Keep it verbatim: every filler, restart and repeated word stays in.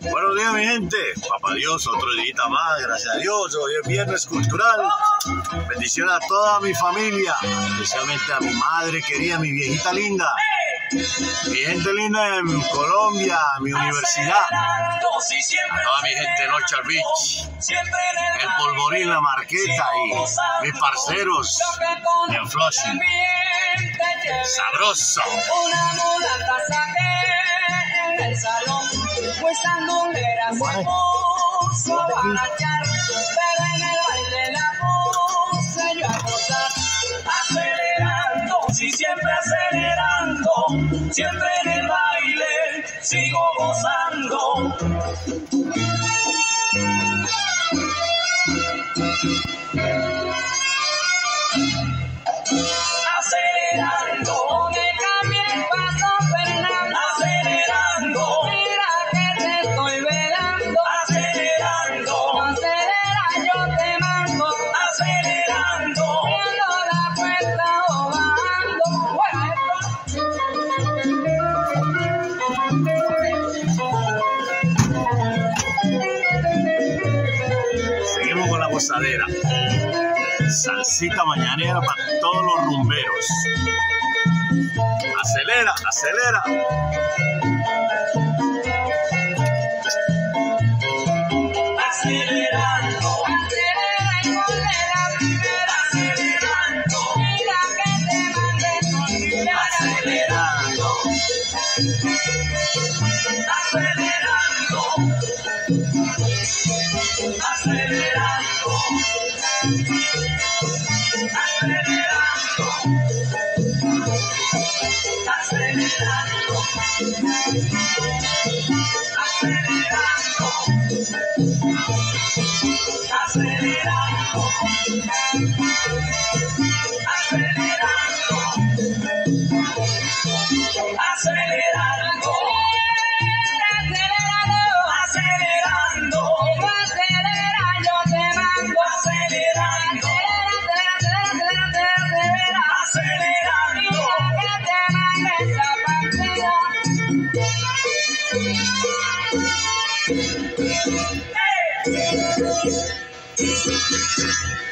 Buenos días, mi gente. Papá Dios, otro día más, gracias a Dios. Hoy es viernes cultural. Bendiciones a toda mi familia, especialmente a mi madre querida, mi viejita linda. Mi gente linda en Colombia, mi universidad. A toda mi gente en Orchard Beach, el Polvorín, la Marqueta y mis parceros en Flushing. Sabroso. Una mulata saqué en el salón, pues andolera se puso a barachar, pero en el baile la puse yo a gozar. Acelerando, sí, siempre acelerando, siempre en el baile sigo gozando. Acelerando, me cambié el paso, Fernando. Acelerando, mira que te estoy velando. Acelerando, acelera, yo te mando. Acelerando, viendo la puerta o bajando. Seguimos con la gozadera. Salsita mañanera para todos los rumberos. Acelera, acelera. Acelerando, acelera y ponle la primera. Acelerando, mira que te mandé con acelerando, acelerando, acelerando, acelerando, acelerando, acelerando, acelerando, acelerando, acelerando, acelera, yo te mando. Acelerando, acelerando, que te mande esa partida. Hey.